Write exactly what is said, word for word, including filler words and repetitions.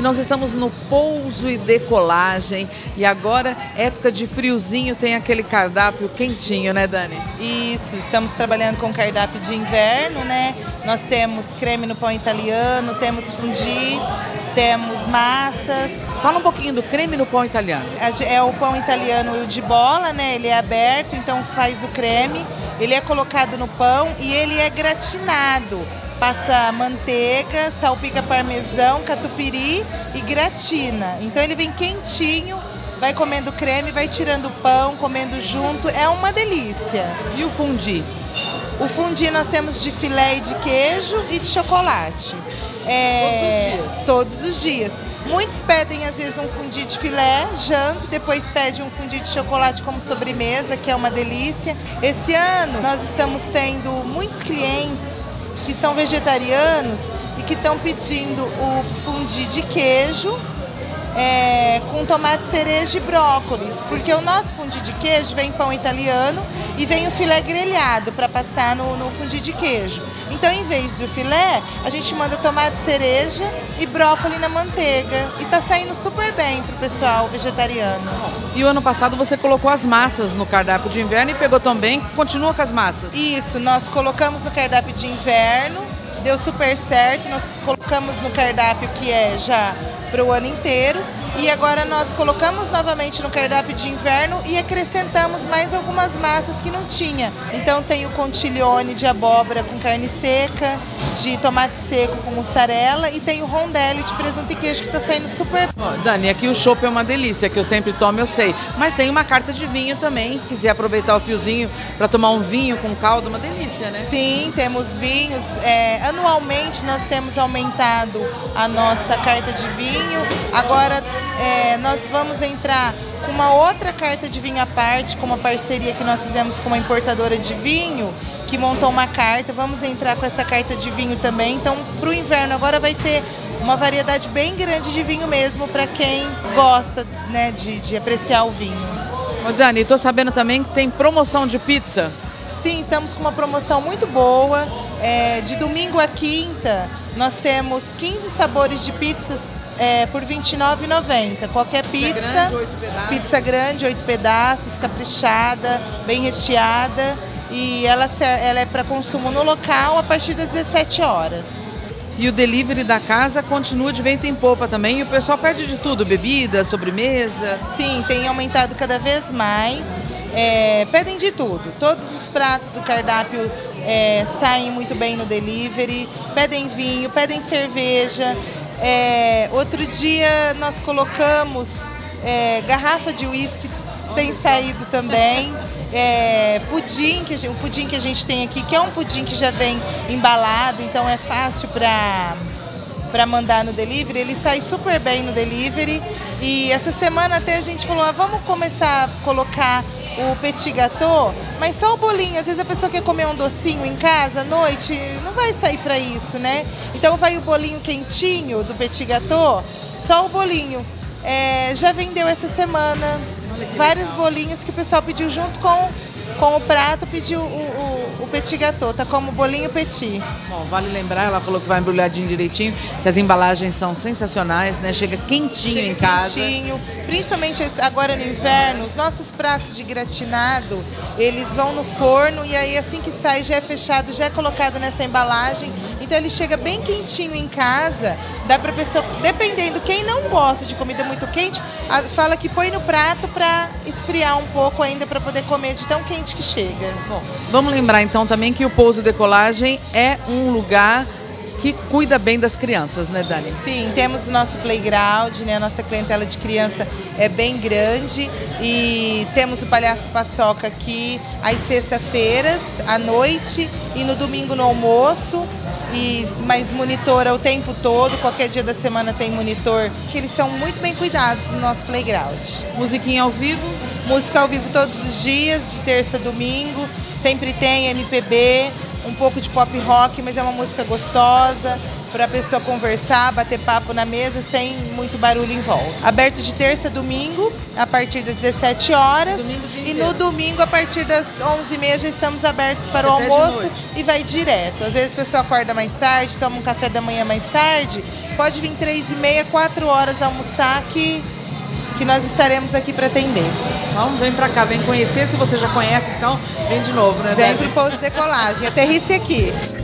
nós estamos no pouso e decolagem e agora, época de friozinho, tem aquele cardápio quentinho, né, Dani? Isso, estamos trabalhando com cardápio de inverno, né? Nós temos creme no pão italiano, temos fondue, temos massas. Fala um pouquinho do creme no pão italiano. É o pão italiano de bola, né? Ele é aberto, então faz o creme, ele é colocado no pão e ele é gratinado. Passa manteiga, salpica parmesão, catupiry e gratina. Então ele vem quentinho, vai comendo creme, vai tirando o pão, comendo junto. É uma delícia. E o fondue? O fondue nós temos de filé e de queijo e de chocolate. É, todos os dias. Todos os dias. Muitos pedem às vezes um fondue de filé, janta, depois pede um fondue de chocolate como sobremesa, que é uma delícia. Esse ano nós estamos tendo muitos clientes que são vegetarianos e que estão pedindo o fondue de queijo é, com tomate cereja e brócolis, porque o nosso fondue de queijo vem pão italiano e vem o filé grelhado para passar no, no fondue de queijo. Então, em vez do filé, a gente manda tomate cereja e brócolis na manteiga e tá saindo super bem pro pessoal vegetariano. E o ano passado você colocou as massas no cardápio de inverno e pegou tão bem, continua com as massas? Isso, nós colocamos no cardápio de inverno, deu super certo, nós colocamos no cardápio que é já para o ano inteiro e agora nós colocamos novamente no cardápio de inverno e acrescentamos mais algumas massas que não tinha. Então tem o contiglione de abóbora com carne seca, de tomate seco com mussarela e tem o rondelli de presunto e queijo que está saindo super bom. Dani, aqui o chopp é uma delícia, que eu sempre tomo, eu sei. Mas tem uma carta de vinho também, quiser aproveitar o fiozinho para tomar um vinho com caldo, uma delícia, né? Sim, temos vinhos. É, anualmente nós temos aumentado a nossa carta de vinho. Agora é, nós vamos entrar com uma outra carta de vinho à parte, com uma parceria que nós fizemos com uma importadora de vinho, que montou uma carta. Vamos entrar com essa carta de vinho também. Então, para o inverno agora vai ter uma variedade bem grande de vinho mesmo, para quem gosta, né, de, de apreciar o vinho. Ô Dani, estou sabendo também que tem promoção de pizza. Sim, estamos com uma promoção muito boa. É, de domingo a quinta, nós temos quinze sabores de pizzas é, por vinte e nove reais e noventa centavos. Qualquer pizza, pizza grande, oito pedaços. Pizza grande, oito pedaços, caprichada, bem recheada. E ela, ela é para consumo no local a partir das dezessete horas. E o delivery da casa continua de vento em popa também. E o pessoal pede de tudo, bebida, sobremesa. Sim, tem aumentado cada vez mais. É, pedem de tudo. Todos os pratos do cardápio é, saem muito bem no delivery. Pedem vinho, pedem cerveja. É, outro dia nós colocamos é, garrafa de uísque, tem saído também. É, pudim, que, o pudim que a gente tem aqui, que é um pudim que já vem embalado, então é fácil para para mandar no delivery, ele sai super bem no delivery. E essa semana até a gente falou, ah, vamos começar a colocar o petit gâteau, mas só o bolinho. Às vezes a pessoa quer comer um docinho em casa à noite, não vai sair para isso, né? Então vai o bolinho quentinho do petit gâteau, só o bolinho. É, já vendeu essa semana vários bolinhos que o pessoal pediu junto com, com o prato, pediu o, o, o petit gâteau, tá como bolinho petit. Bom, vale lembrar, ela falou que vai embrulhadinho direitinho, que as embalagens são sensacionais, né? Chega quentinho Chega em casa. Quentinho, principalmente agora no inverno, os nossos pratos de gratinado, eles vão no forno e aí assim que sai já é fechado, já é colocado nessa embalagem. Então ele chega bem quentinho em casa, dá pra pessoa, dependendo, quem não gosta de comida muito quente, fala que põe no prato pra esfriar um pouco ainda, pra poder comer de tão quente que chega. Bom, vamos lembrar então também que o Pouso Decolagem é um lugar que cuida bem das crianças, né, Dani? Sim, temos o nosso playground, né? A nossa clientela de criança é bem grande e temos o Palhaço Paçoca aqui às sexta-feiras, à noite e no domingo no almoço. E, mas monitora o tempo todo, qualquer dia da semana tem monitor, que eles são muito bem cuidados no nosso playground. Musiquinha ao vivo? Música ao vivo todos os dias, de terça a domingo, sempre tem M P B, um pouco de pop rock, mas é uma música gostosa, para a pessoa conversar, bater papo na mesa sem muito barulho em volta. Aberto de terça a domingo, a partir das dezessete horas. E no domingo, a partir das onze e meia, já estamos abertos para o almoço e vai direto. Às vezes a pessoa acorda mais tarde, toma um café da manhã mais tarde pode vir três e meia, quatro horas almoçar que, que nós estaremos aqui para atender. Então vem para cá, vem conhecer. Se você já conhece, então vem de novo, né? Vem para o Pouso Decolagem, aterrice aqui.